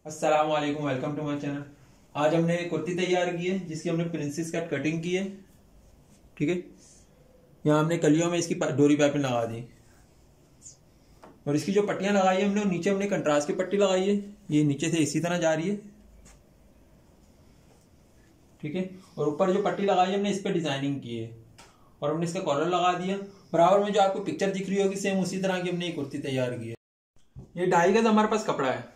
अस्सलाम वालेकुम, welcome to my channel. आज हमने एक कुर्ती तैयार की है जिसकी हमने प्रिंसेस कट कटिंग की है। ठीक है, यहाँ हमने कलियों में इसकी डोरी पाइपिंग लगा दी और इसकी जो पट्टियां लगाई है हमने, और नीचे हमने कंट्रास्ट की पट्टी लगाई है। ये नीचे से इसी तरह जा रही है। ठीक है, और ऊपर जो पट्टी लगाई है हमने इस पर डिजाइनिंग की है और हमने इसका कॉलर लगा दिया। बराबर में जो आपको पिक्चर दिख रही होगी सेम उसी तरह की हमने ये कुर्ती तैयार की है। ये 2.5 गज हमारे पास कपड़ा है।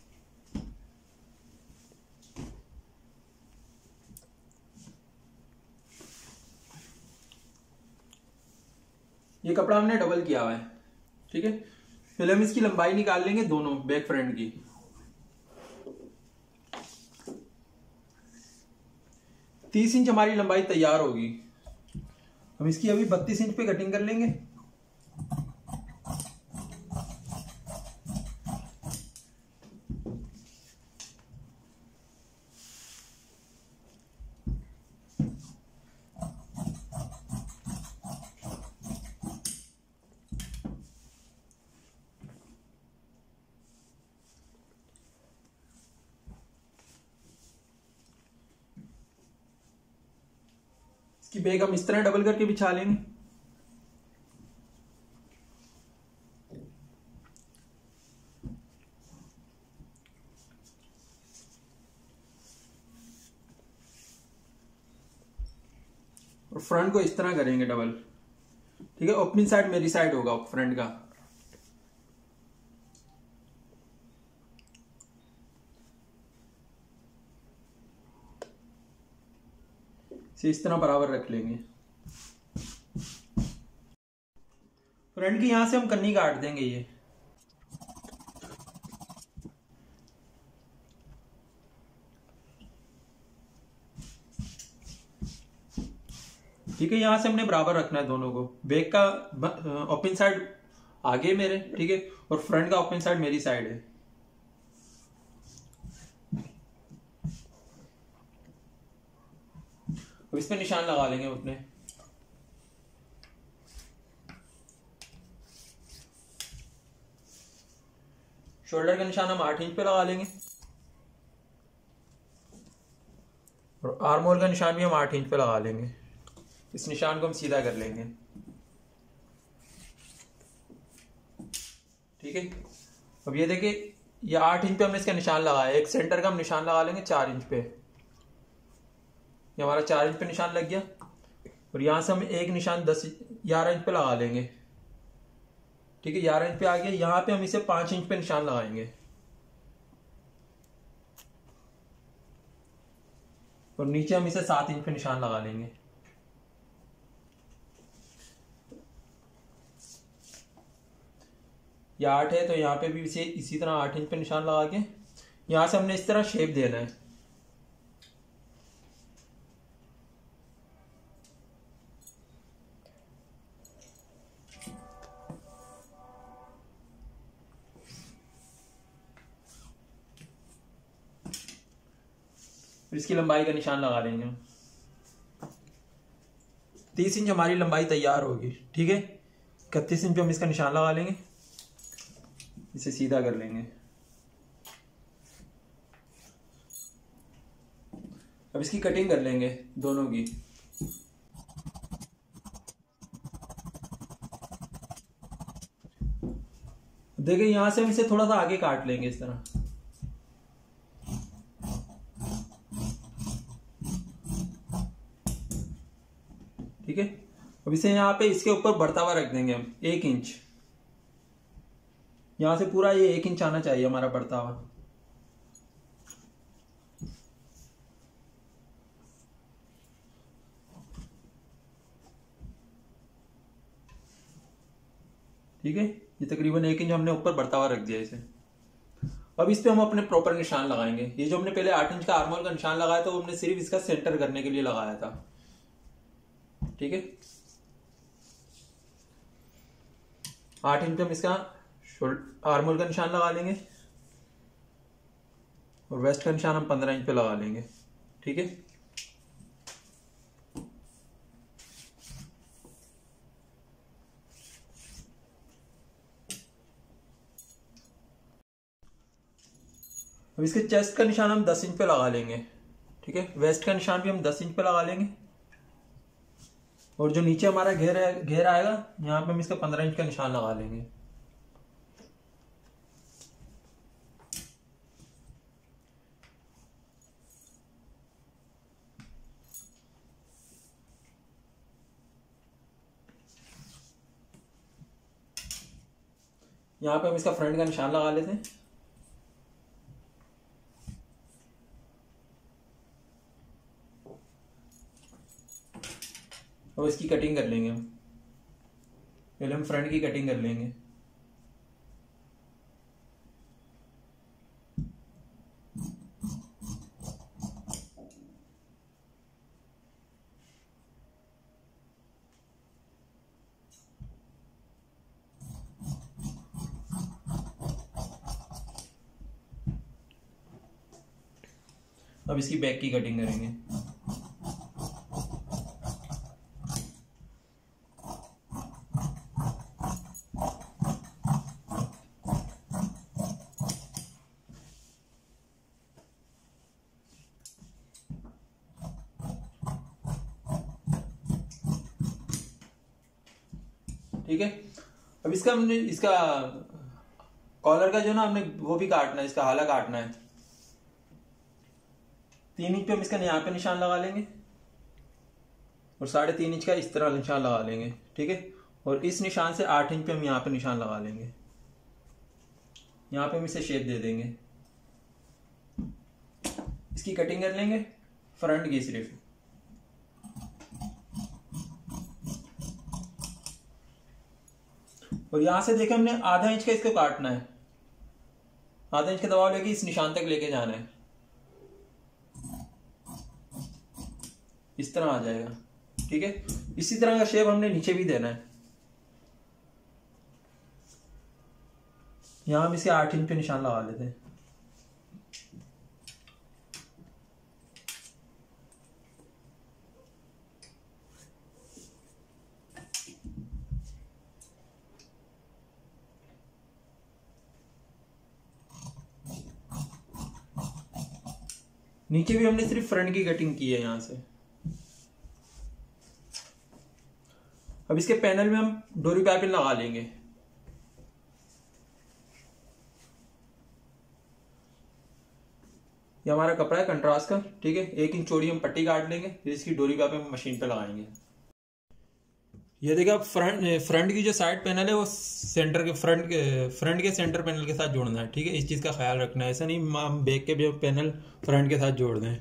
ये कपड़ा हमने डबल किया हुआ है। ठीक है, पहले हम इसकी लंबाई निकाल लेंगे दोनों बैक फ्रंट की। 30 इंच हमारी लंबाई तैयार होगी। हम इसकी अभी 32 इंच पे कटिंग कर लेंगे। इसकी बैक हम इस तरह डबल करके बिछा लेंगे। और फ्रंट को इस तरह करेंगे डबल। ठीक है, ओपनिंग साइड मेरी साइड होगा फ्रंट का। इसे इस तरह बराबर रख लेंगे। फ्रंट की यहां से हम कन्नी काट देंगे ये। ठीक है, यहां से हमने बराबर रखना है दोनों को। बैक का ओपन साइड आगे मेरे, ठीक है, और फ्रंट का ओपन साइड मेरी साइड है। अब इस पे निशान लगा लेंगे अपने। शोल्डर का निशान हम 8 इंच पे लगा लेंगे और आर्म होल का निशान भी हम 8 इंच पे लगा लेंगे। इस निशान को हम सीधा कर लेंगे। ठीक है, अब ये देखिए, ये 8 इंच पे हमने इसका निशान लगाया। एक सेंटर का हम निशान लगा लेंगे 4 इंच पे। ये हमारा 4 इंच पे निशान लग गया और यहां से हम एक निशान 11 इंच पे लगा लेंगे। ठीक है, 11 इंच पे आ गया। यहां पे हम इसे 5 इंच पे निशान लगाएंगे और नीचे हम इसे 7 इंच पे निशान लगा लेंगे। ये 8 है तो यहाँ पे भी इसे इसी तरह 8 इंच पे निशान लगा के यहां से हमने इस तरह शेप देना है। इसकी लंबाई का निशान लगा लेंगे। 30 इंच हमारी लंबाई तैयार होगी। ठीक है, 31 इंच पे हम इसका निशान लगा लेंगे। इसे सीधा कर लेंगे। अब इसकी कटिंग कर लेंगे दोनों की। देखिए, यहां से हम इसे थोड़ा सा आगे काट लेंगे इस तरह। ठीक है, अब इसे यहाँ पे इसके ऊपर बढ़ता हुआ रख देंगे हम 1 इंच। यहां से पूरा ये 1 इंच आना चाहिए हमारा बढ़ता हुआ। ठीक है, ये तकरीबन 1 इंच हमने ऊपर बढ़ता हुआ रख दिया इसे। अब इस पे हम अपने प्रॉपर निशान लगाएंगे। ये जो हमने पहले 8 इंच का आर्महोल का निशान लगाया था वो हमने सिर्फ इसका सेंटर करने के लिए लगाया था। ठीक है, 8 इंच पे हम इसका आर्महोल का निशान लगा लेंगे और वेस्ट का निशान हम 15 इंच पे लगा लेंगे। ठीक है, अब इसके चेस्ट का निशान हम 10 इंच पे लगा लेंगे, ठीक है। वेस्ट का निशान भी हम 10 इंच पे लगा लेंगे, और जो नीचे हमारा घेर आएगा यहाँ पे हम इसका 15 इंच का निशान लगा लेंगे। यहाँ पे हम इसका फ्रंट का निशान लगा लेते हैं, और इसकी कटिंग कर लेंगे हम। पहले हम फ्रंट की कटिंग कर लेंगे। अब इसकी बैक की कटिंग करेंगे। ठीक है। अब इसका हमने इसका कॉलर का जो ना हमने वो भी काटना है, इसका हाला काटना है। 3 इंच पे हम इसका यहाँ पे निशान लगा लेंगे, और 3.5 इंच का इस तरह निशान लगा लेंगे, ठीक है। और इस निशान से 8 इंच पे हम यहाँ पे निशान लगा लेंगे। यहाँ पे हम इसे शेप दे देंगे। इसकी कटिंग कर लेंगे फ्रंट की सिर्फ। और यहां से देखें हमने आधा इंच का इसको काटना है, आधा इंच का दबाव लेके इस निशान तक लेके जाना है, इस तरह आ जाएगा, ठीक है। इसी तरह का शेप हमने नीचे भी देना है। यहां हम इसके 8 इंच पे निशान लगा लेते हैं। नीचे भी हमने सिर्फ फ्रंट की कटिंग की है यहां से। अब इसके पैनल में हम डोरी पाइपिंग लगा लेंगे। ये हमारा कपड़ा है कंट्रास्ट का, ठीक है। 1 इंच चौड़ी हम पट्टी काट लेंगे, फिर इसकी डोरी पाइपिंग मशीन पे लगाएंगे। ये देखिए, अब फ्रंट की जो साइड पैनल है वो सेंटर के फ्रंट के सेंटर पैनल के साथ जोड़ना है, ठीक है। इस चीज़ का ख्याल रखना है, ऐसा नहीं हम बैक के भी पैनल फ्रंट के साथ जोड़ दें।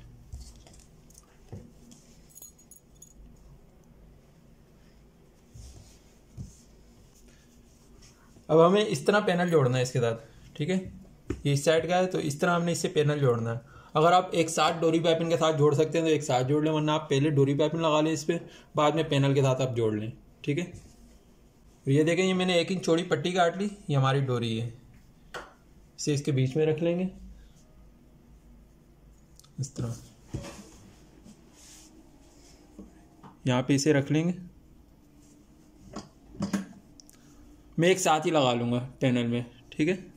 अब हमें इस तरह पैनल जोड़ना है इसके साथ, ठीक है। ये इस साइड का है तो इस तरह हमने इससे पैनल जोड़ना है। अगर आप एक साथ डोरी पाइपिंग के साथ जोड़ सकते हैं तो एक साथ जोड़ लें, वरना आप पहले डोरी पाइपिंग लगा लें इस पर, बाद में पैनल के साथ आप जोड़ लें, ठीक है। ये देखें, ये मैंने 1 इंच चौड़ी पट्टी काट ली, ये हमारी डोरी है। इसे इसके बीच में रख लेंगे इस तरह, यहाँ पे इसे रख लेंगे। मैं एक साथ ही लगा लूँगा पैनल में, ठीक है।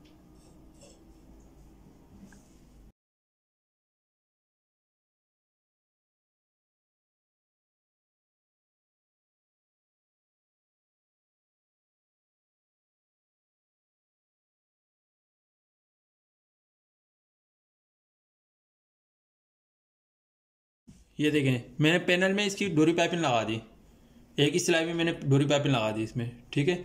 ये देखें, मैंने पैनल में इसकी डोरी पाइपिंग लगा दी, एक ही सिलाई में मैंने डोरी पाइपिंग लगा दी इसमें, ठीक है।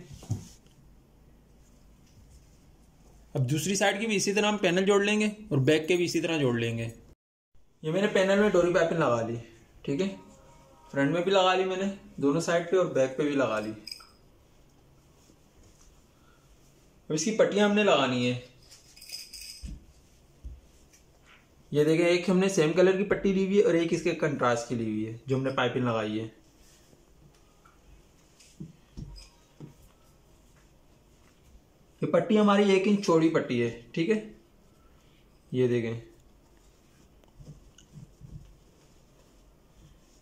अब दूसरी साइड की भी इसी तरह हम पैनल जोड़ लेंगे और बैक के भी इसी तरह जोड़ लेंगे। ये मैंने पैनल में डोरी पाइपिंग लगा ली, ठीक है। फ्रंट में भी लगा ली मैंने दोनों साइड पे, और बैक पे भी लगा ली। अब इसकी पट्टियां हमने लगानी है। ये देखें, एक हमने सेम कलर की पट्टी ली हुई है और एक इसके कंट्रास्ट की ली हुई है जो हमने पाइपिंग लगाई है। ये पट्टी हमारी 1 इंच चौड़ी पट्टी है, ठीक है। ये देखें,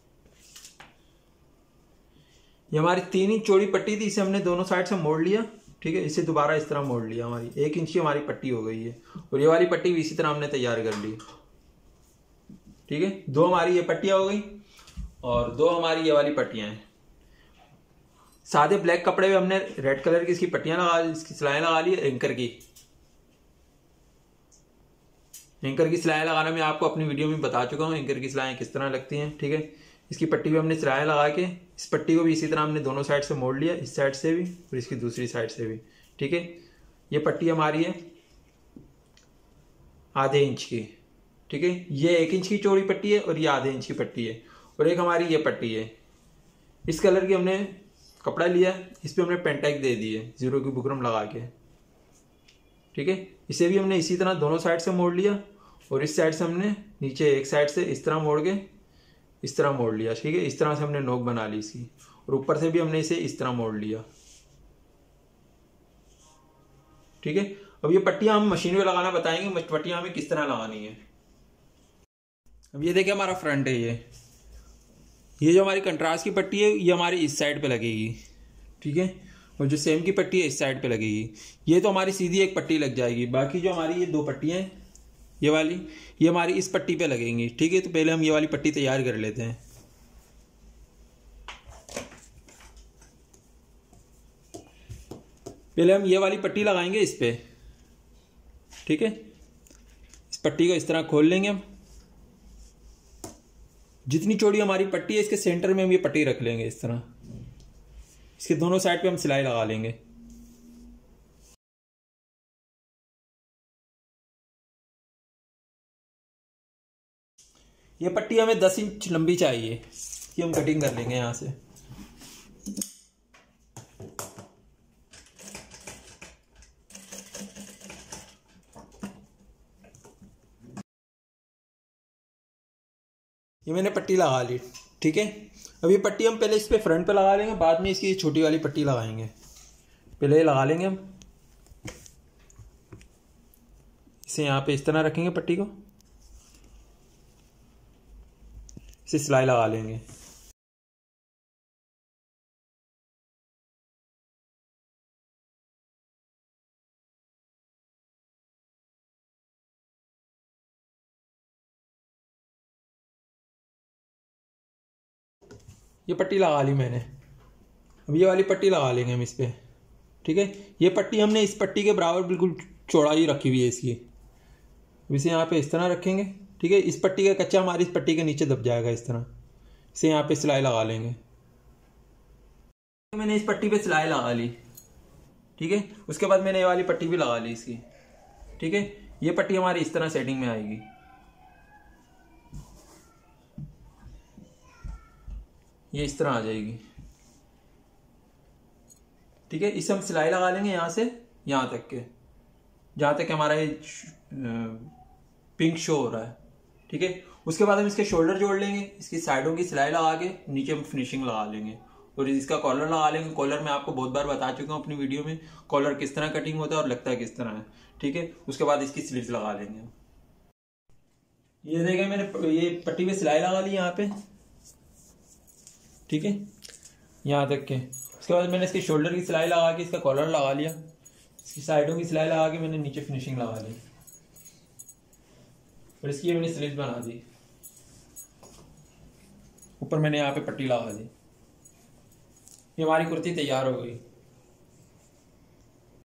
ये हमारी 3 इंच चौड़ी पट्टी थी, इसे हमने दोनों साइड से मोड़ लिया ठीक है, इसे दोबारा इस तरह मोड़ लिया, हमारी 1 इंच की हमारी पट्टी हो गई है। और ये वाली पट्टी भी इसी तरह हमने तैयार कर ली। ठीक है, 2 हमारी ये पट्टियां हो गई और 2 हमारी ये वाली पट्टियां हैं। सादे ब्लैक कपड़े में हमने रेड कलर की इसकी पट्टियां लगा ली, इसकी सिलाएं लगा ली एंकर की। एंकर की सिलाई लगाना मैं आपको अपनी वीडियो में बता चुका हूँ, एंकर की सिलाएं किस तरह लगती हैं। ठीक है, इसकी पट्टी भी हमने सिलाएं लगा के इस पट्टी को भी इसी तरह हमने दोनों साइड से मोड़ लिया, इस साइड से भी और इसकी दूसरी साइड से भी। ठीक है, ये पट्टी हमारी है आधे इंच की। ठीक है, ये 1 इंच की चौड़ी पट्टी है और ये आधे इंच की पट्टी है। और एक हमारी ये पट्टी है, इस कलर की हमने कपड़ा लिया, इस पर हमने पेंटेक दे दी है 0 की बुकरम लगा के। ठीक है, इसे भी हमने इसी तरह दोनों साइड से मोड़ लिया और इस साइड से हमने नीचे एक साइड से इस तरह मोड़ के इस तरह मोड़ लिया। ठीक है, इस तरह से हमने नोक बना ली इसकी और ऊपर से भी हमने इसे इस तरह मोड़ लिया। ठीक है, अब ये पट्टियां हम मशीन में लगाना बताएंगे, पट्टियां हमें किस तरह लगानी है। अब ये देखिए हमारा फ्रंट है, ये जो हमारी कंट्रास्ट की पट्टी है ये हमारी इस साइड पे लगेगी। ठीक है, और जो सेम की पट्टी है इस साइड पे लगेगी। ये तो हमारी सीधी एक पट्टी लग जाएगी। बाकी जो हमारी ये 2 पट्टियां हैं, ये वाली, ये हमारी इस पट्टी पे लगेंगी। ठीक है, तो पहले हम ये वाली पट्टी तैयार कर लेते हैं। पहले हम ये वाली पट्टी लगाएंगे इस पे। ठीक है, इस पट्टी को इस तरह खोल लेंगे हम। जितनी चौड़ी हमारी पट्टी है इसके सेंटर में हम ये पट्टी रख लेंगे इस तरह। इसके दोनों साइड पे हम सिलाई लगा लेंगे। ये पट्टी हमें 10 इंच लंबी चाहिए, इसकी हम कटिंग कर लेंगे यहां से। ये मैंने पट्टी लगा ली। ठीक है, अब ये पट्टी हम पहले इस पे फ्रंट पे लगा लेंगे, बाद में इसकी छोटी वाली पट्टी लगाएंगे। पहले लगा लेंगे हम इसे, यहाँ पे इस तरह रखेंगे पट्टी को, इसे सिलाई लगा लेंगे। ये पट्टी लगा ली मैंने, अब ये वाली पट्टी लगा लेंगे हम इस पे। ठीक है, ये पट्टी हमने इस पट्टी के बराबर बिल्कुल चौड़ाई रखी हुई है इसकी। इसे यहाँ पे इस तरह रखेंगे। ठीक है, इस पट्टी का कच्चा हमारी इस पट्टी के नीचे दब जाएगा इस तरह। इसे यहाँ पे सिलाई लगा लेंगे। मैंने इस पट्टी पे सिलाई लगा ली। ठीक है, उसके बाद मैंने ये वाली पट्टी भी लगा ली इसकी। ठीक है, ये पट्टी हमारी इस तरह सेटिंग में आएगी। ये इस तरह आ जाएगी। ठीक है, इसे हम सिलाई लगा लेंगे यहाँ से यहाँ तक के, जहाँ तक हमारा ये पिंक शो हो रहा है। ठीक है, उसके बाद हम इसके शोल्डर जोड़ लेंगे, इसकी साइडों की सिलाई लगा के नीचे हम फिनिशिंग लगा लेंगे और इसका कॉलर लगा लेंगे। कॉलर मैं आपको बहुत बार बता चुका हूँ अपनी वीडियो में, कॉलर किस तरह कटिंग होता है और लगता है किस तरह है। ठीक है, उसके बाद इसकी स्लीव्स लगा लेंगे। ये देखिए मैंने ये पट्टी पे सिलाई लगा ली यहाँ पे। ठीक है, यहाँ तक के। उसके बाद मैंने इसके शोल्डर की सिलाई लगा के इसका कॉलर लगा लिया, इसकी साइडों की सिलाई लगा के मैंने नीचे फिनिशिंग लगा ली और इसकी मैंने स्लीव्स बना दी। ऊपर मैंने यहाँ पे पट्टी लगा दी। ये हमारी कुर्ती तैयार हो गई।